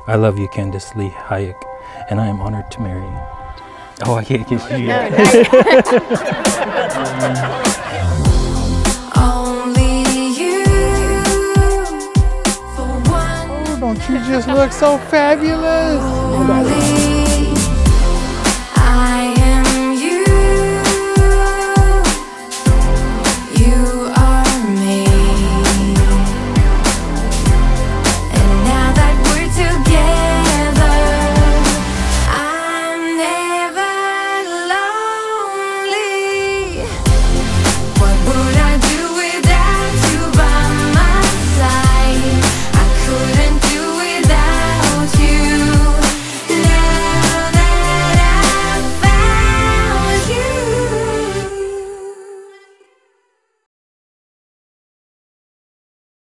I love you, Candace Lee Hayek, and I am honored to marry you. Oh, I can't kiss you yet. Oh, don't you just look so fabulous?